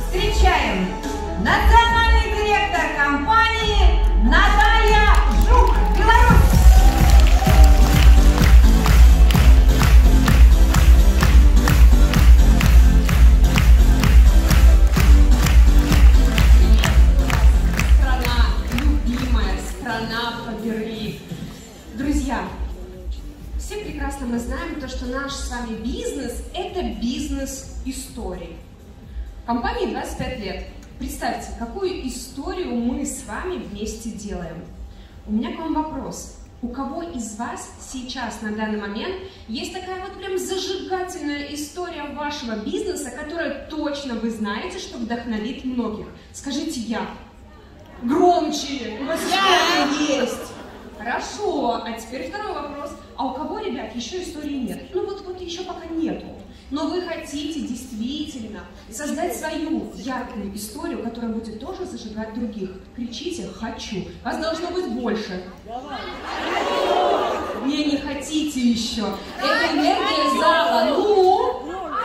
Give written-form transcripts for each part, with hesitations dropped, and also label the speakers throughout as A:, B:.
A: Встречаем национальный директор компании Наталья Жук, Беларусь.
B: Страна, любимая страна Фаберлик. Друзья, все прекрасно мы знаем то, что наш с вами бизнес – это бизнес истории. Компании 25 лет. Представьте, какую историю мы с вами вместе делаем. У меня к вам вопрос. У кого из вас сейчас, на данный момент, есть такая вот прям зажигательная история вашего бизнеса, которую точно вы знаете, что вдохновит многих? Скажите «я». Громче! У вас что-то есть? Хорошо. А теперь второй вопрос. А у кого, ребят, еще истории нет? Ну вот еще пока нету. Но вы хотите действительно создать свою яркую историю, которая будет тоже зажигать других. Кричите «хочу». Вас должно быть больше. Не хотите еще. Это энергия зала. Ну!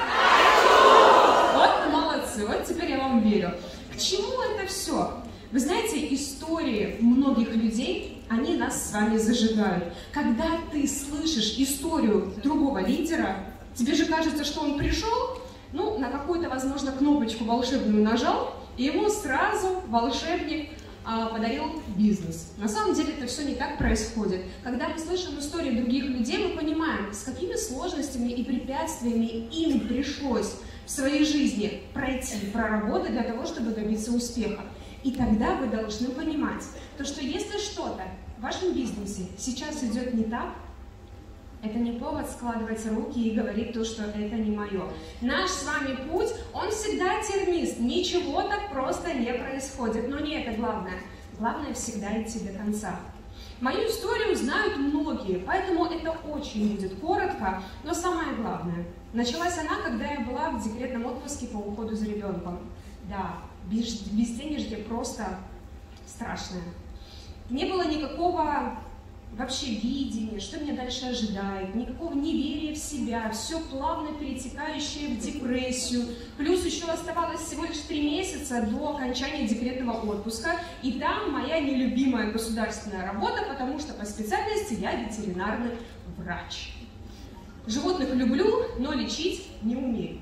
B: Вот молодцы. Вот теперь я вам верю. К чему это все? Вы знаете, истории многих людей, они нас с вами зажигают. Когда ты слышишь историю другого лидера, тебе же кажется, что он пришел, ну, на какую-то, возможно, кнопочку волшебную нажал, и ему сразу волшебник подарил бизнес. На самом деле это все не так происходит. Когда мы слышим истории других людей, мы понимаем, с какими сложностями и препятствиями им пришлось в своей жизни пройти, проработать для того, чтобы добиться успеха. И тогда вы должны понимать, то, что если что-то в вашем бизнесе сейчас идет не так, это не повод складывать руки и говорить то, что это не мое. Наш с вами путь, он всегда тернист. Ничего так просто не происходит. Но не это главное. Главное всегда идти до конца. Мою историю знают многие, поэтому это очень будет коротко, но самое главное. Началась она, когда я была в декретном отпуске по уходу за ребенком. Да, безденежье просто страшное. Не было никакого вообще видения, что меня дальше ожидает, никакого неверия в себя, все плавно перетекающее в депрессию. Плюс еще оставалось всего лишь 3 месяца до окончания декретного отпуска, и там моя нелюбимая государственная работа, потому что по специальности я ветеринарный врач. Животных люблю, но лечить не умею.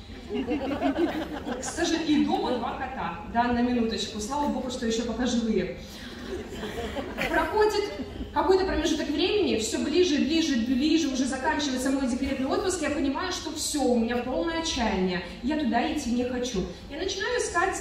B: К сожалению, и дома 2 кота. Да, на минуточку. Слава богу, что еще пока живые. Проходит какой-то промежуток времени, все ближе, уже заканчивается мой декретный отпуск, я понимаю, что все, у меня полное отчаяние, я туда идти не хочу. Я начинаю искать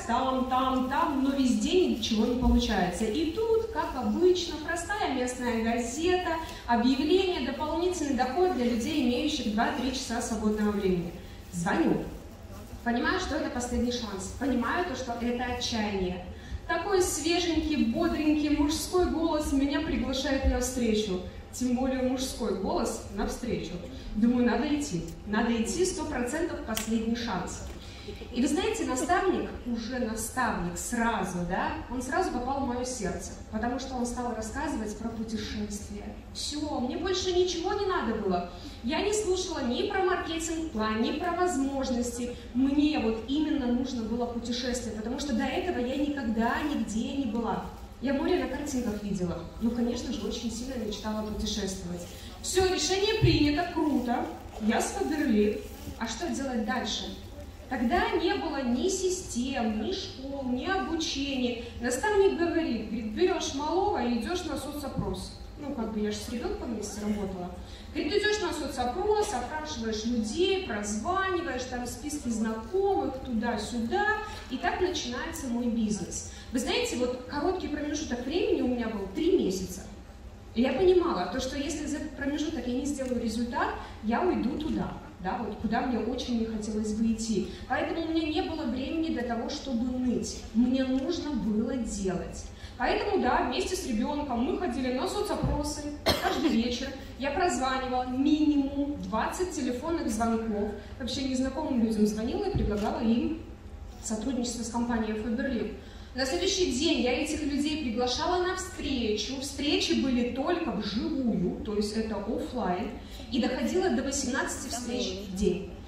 B: там, но везде ничего не получается. И тут, как обычно, простая местная газета, объявление, дополнительный доход для людей, имеющих 2-3 часа свободного времени. Звоню. Понимаю, что это последний шанс. Понимаю то, что это отчаяние. Такой свеженький, бодренький мужской голос меня приглашает на встречу. Тем более мужской голос на встречу. Думаю, надо идти. Надо идти, 100% последний шанс. И вы знаете, наставник, уже наставник сразу, да, он сразу попал в мое сердце, потому что он стал рассказывать про путешествия. Все, мне больше ничего не надо было. Я не слушала ни про маркетинг-план, ни про возможности. Мне вот именно нужно было путешествие, потому что до этого я никогда нигде не была. Я море на картинках видела. Ну, конечно же, очень сильно мечтала путешествовать. Все, решение принято, круто. Я с Фаберлик. А что делать дальше? Тогда не было ни систем, ни школ, ни обучения. Наставник говорит, берешь малого и идешь на соцопрос. Ну, как бы я же с ребенком вместе работала. Говорит, ты идешь на соцопрос, опрашиваешь людей, прозваниваешь, там списки знакомых, туда-сюда. И так начинается мой бизнес. Вы знаете, вот короткий промежуток времени у меня был 3 месяца. И я понимала, то, что если за этот промежуток я не сделаю результат, я уйду туда. Да, вот куда мне очень не хотелось бы идти. Поэтому у меня не было времени для того, чтобы ныть. Мне нужно было делать. Поэтому, да, вместе с ребенком мы ходили на соцопросы каждый вечер. Я прозванивала минимум 20 телефонных звонков. Вообще незнакомым людям звонила и предлагала им сотрудничество с компанией Фаберлик. На следующий день я этих людей приглашала на встречу. Встречи были только вживую, то есть это офлайн. И доходило до 18 встреч в день.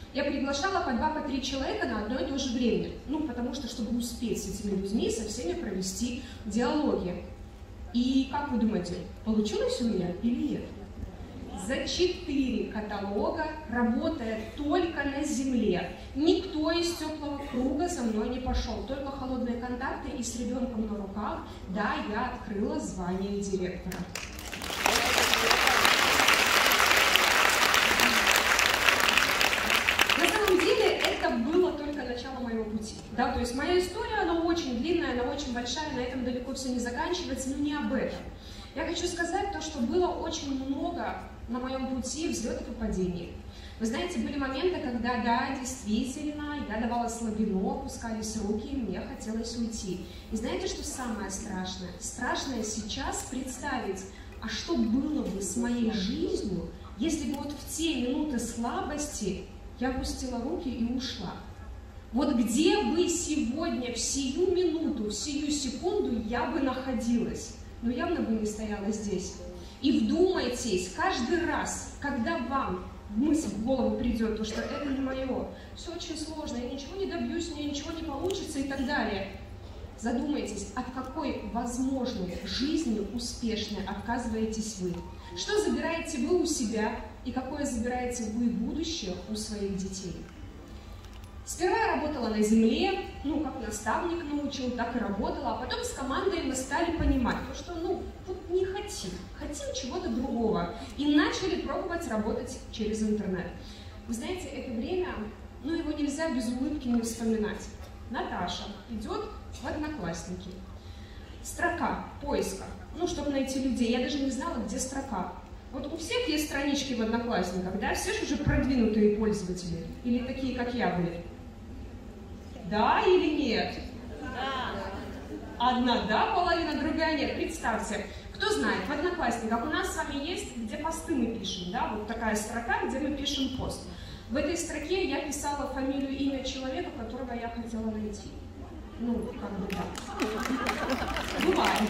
B: я приглашала по 2-3 человека на одно и то же время. Ну, потому что, чтобы успеть с этими людьми, со всеми провести диалоги. И как вы думаете, получилось у меня или нет? За 4 каталога, работая только на земле, никто из теплого круга со мной не пошел, только холодные контакты и с ребенком на руках, да, я открыла звание директора. На самом деле это было только начало моего пути. Да? То есть моя история, она очень длинная, она очень большая, на этом далеко все не заканчивается, но не об этом. Я хочу сказать то, что было очень много на моем пути взлетов и падений. Вы знаете, были моменты, когда, да, действительно, я давала слабину, опускались руки, и мне хотелось уйти. И знаете, что самое страшное? Страшное сейчас представить, а что было бы с моей жизнью, если бы вот в те минуты слабости я опустила руки и ушла. Вот где бы сегодня, в сию минуту, в сию секунду я бы находилась, но явно бы не стояла здесь. И вдумайтесь, каждый раз, когда вам мысль в голову придет, то, что это не мое, все очень сложно, я ничего не добьюсь, у меня ничего не получится и так далее. Задумайтесь, от какой возможной жизни успешной отказываетесь вы? Что забираете вы у себя и какое забираете вы будущее у своих детей? Сперва я работала на земле, ну, как наставник научил, так и работала, а потом с командой мы стали понимать, что, ну, вот не хотим чего-то другого, и начали пробовать работать через интернет. Вы знаете, это время, ну, его нельзя без улыбки не вспоминать. Наташа идет в Одноклассники. Строка поиска, ну, чтобы найти людей, я даже не знала, где строка. Вот у всех есть странички в Одноклассниках, да, все же уже продвинутые пользователи, или такие, как я были. Да или нет? Да. Одна да, половина, другая нет. Представьте, кто знает, в Одноклассниках у нас с вами есть, где посты мы пишем, да, вот такая строка, где мы пишем пост. В этой строке я писала фамилию, имя человека, которого я хотела найти. Ну, как бы да. Бывает.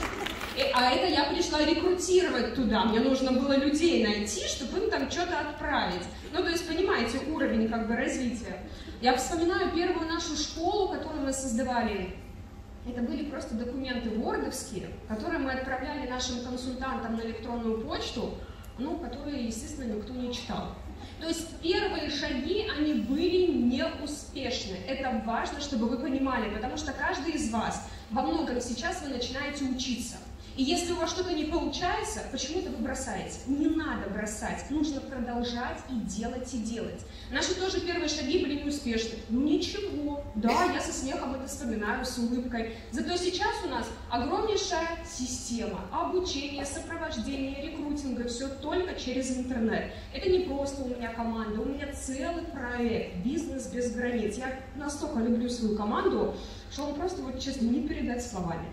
B: А это я пришла рекрутировать туда, мне нужно было людей найти, чтобы им там что-то отправить. Ну, то есть, понимаете, уровень как бы развития. Я вспоминаю первую нашу школу, которую мы создавали. Это были просто документы вордовские, которые мы отправляли нашим консультантам на электронную почту, ну, которые, естественно, никто не читал. То есть первые шаги, они были неуспешны. Это важно, чтобы вы понимали, потому что каждый из вас, во многом сейчас вы начинаете учиться. И если у вас что-то не получается, почему-то вы бросаете. Не надо бросать, нужно продолжать и делать, и делать. Наши тоже первые шаги были неуспешны. Ну ничего, да, я со смехом это вспоминаю, с улыбкой. Зато сейчас у нас огромнейшая система обучения, сопровождения, рекрутинга, все только через интернет. Это не просто у меня команда, у меня целый проект, бизнес без границ. Я настолько люблю свою команду, что он просто, вот честно, не передать словами.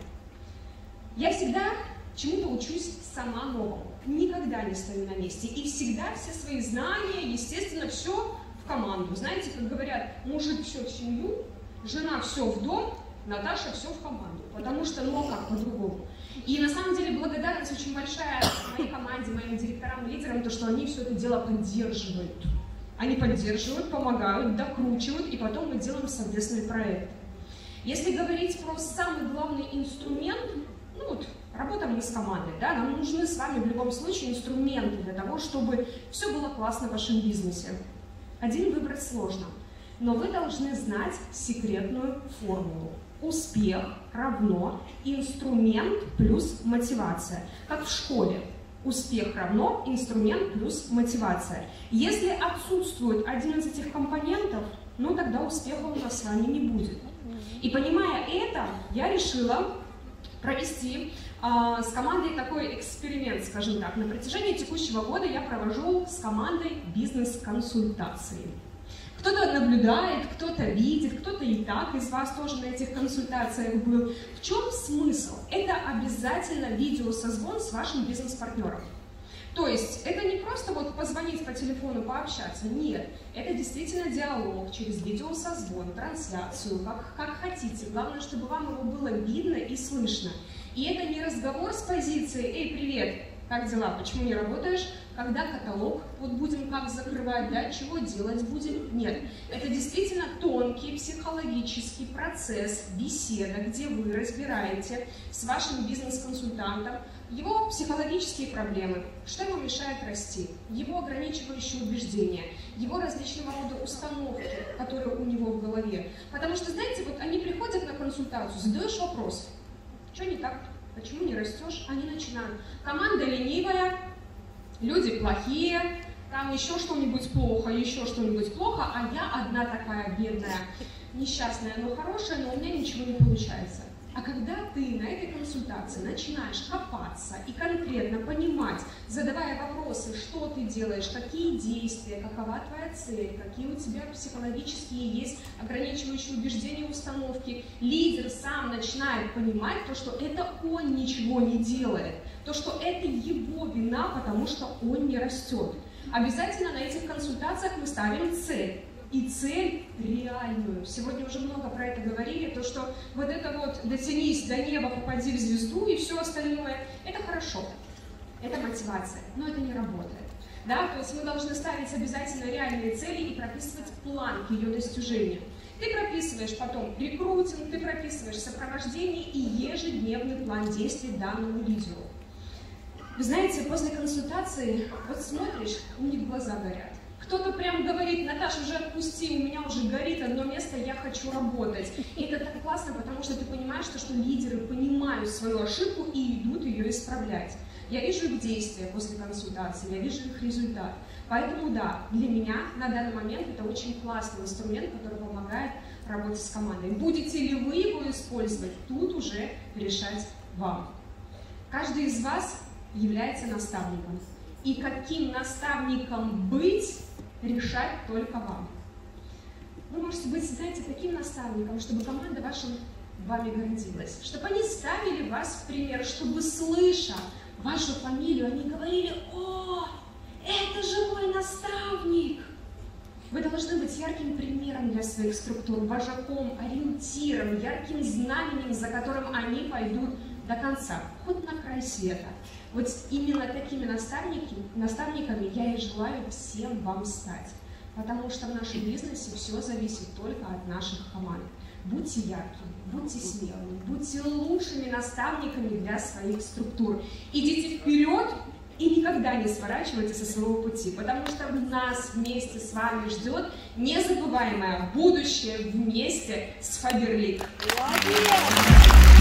B: Я всегда чему-то учусь сама новому, никогда не стою на месте, и всегда все свои знания, естественно, все в команду. Знаете, как говорят, мужик все в семью, жена все в дом, Наташа все в команду, потому что, ну, как по-другому. И на самом деле благодарность очень большая моей команде, моим директорам, лидерам, то, что они все это дело поддерживают. Они поддерживают, помогают, докручивают, и потом мы делаем совместный проект. Если говорить про самый главный инструмент, ну вот, работаем мы с командой, да, нам нужны с вами в любом случае инструменты для того, чтобы все было классно в вашем бизнесе. Один выбрать сложно, но вы должны знать секретную формулу. Успех равно инструмент плюс мотивация. Как в школе. Успех равно инструмент плюс мотивация. Если отсутствует один из этих компонентов, ну тогда успеха у нас с вами не будет. И понимая это, я решила провести с командой такой эксперимент, скажем так. На протяжении текущего года я провожу с командой бизнес-консультации. Кто-то наблюдает, кто-то видит, кто-то и так из вас тоже на этих консультациях был. В чем смысл? Это обязательно видеосозвон с вашим бизнес-партнером. То есть это не просто вот позвонить по телефону, пообщаться, нет. Это действительно диалог через видеосозвон, трансляцию, как хотите. Главное, чтобы вам его было видно и слышно. И это не разговор с позиции «Эй, привет, как дела, почему не работаешь, когда каталог, вот будем как закрывать, да, чего делать будем, нет. Это действительно тонкий психологический процесс, беседа, где вы разбираете с вашим бизнес-консультантом его психологические проблемы, что ему мешает расти, его ограничивающие убеждения, его различного рода установки, которые у него в голове. Потому что, знаете, вот они приходят на консультацию, задаешь вопрос, что не так, почему не растешь, они начинают. Команда ленивая, люди плохие, там еще что-нибудь плохо, а я одна такая бедная, несчастная, но хорошая, но у меня ничего не получается. А когда ты на этой консультации начинаешь копаться и конкретно понимать, задавая вопросы, что ты делаешь, какие действия, какова твоя цель, какие у тебя психологические есть ограничивающие убеждения, установки, лидер сам начинает понимать то, что это он ничего не делает, то, что это его вина, потому что он не растет. Обязательно на этих консультациях мы ставим цель. И цель реальную. Сегодня уже много про это говорили, то, что вот это вот дотянись до неба, попади в звезду и все остальное, это хорошо, это мотивация, но это не работает. Да? То есть мы должны ставить обязательно реальные цели и прописывать план к ее достижению. Ты прописываешь потом рекрутинг, ты прописываешь сопровождение и ежедневный план действий данному лидеру. Вы знаете, после консультации, вот смотришь, у них глаза горят. Кто-то прям говорит: Наташа, уже отпусти, у меня уже горит одно место, я хочу работать. И это так классно, потому что ты понимаешь, что лидеры понимают свою ошибку и идут ее исправлять. Я вижу их действия после консультации, я вижу их результат. Поэтому да, для меня на данный момент это очень классный инструмент, который помогает работать с командой. Будете ли вы его использовать, тут уже решать вам. Каждый из вас является наставником. И каким наставником быть, решать только вам. Вы можете быть, знаете, таким наставником, чтобы команда ваша вами гордилась, чтобы они ставили вас в пример, чтобы, слыша вашу фамилию, они говорили: «О, это же мой наставник!» Вы должны быть ярким примером для своих структур, вожаком, ориентиром, ярким знаменем, за которым они пойдут до конца, хоть на край света. Вот именно такими наставниками я и желаю всем вам стать. Потому что в нашем бизнесе все зависит только от наших команд. Будьте яркими, будьте смелыми, будьте лучшими наставниками для своих структур. Идите вперед и никогда не сворачивайте со своего пути, потому что нас вместе с вами ждет незабываемое будущее вместе с Faberlic.